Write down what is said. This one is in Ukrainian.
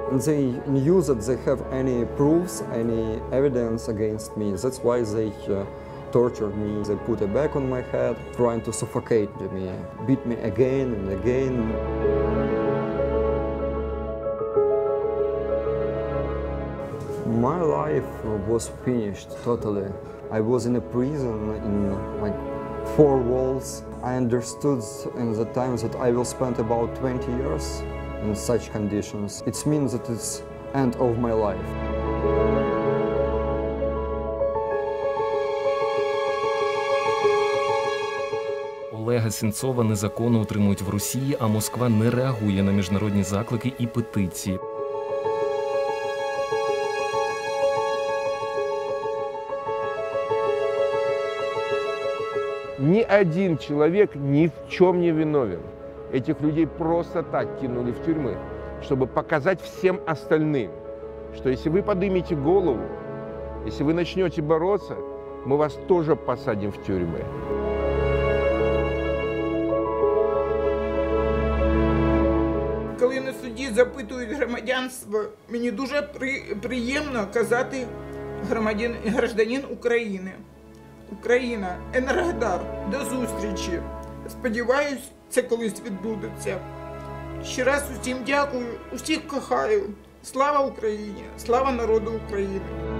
They knew that they have any proofs, any evidence against me. That's why they tortured me. They put a bag on my head, trying to suffocate me, beat me again and again. My life was finished totally. I was in a prison in like 4 walls. I understood in the time that I will spend about 20 years in such conditions. It means that it's end of my life. Олега Сенцова незаконно утримують в Росії, а Москва не реагує на міжнародні заклики і петиції. Ни один человек ни в чем не виновен. Этих людей просто так кинули в тюрьмы, чтобы показать всем остальным, что если вы поднимете голову, если вы начнете бороться, мы вас тоже посадим в тюрьмы. Коли на суді запитують громадянство, мені дуже приємно казати громадянин України. Україна, Енергодар, до зустрічі. Сподіваюсь, це колись відбудеться. Ще раз усім дякую, усіх кохаю. Слава Україні, слава народу України.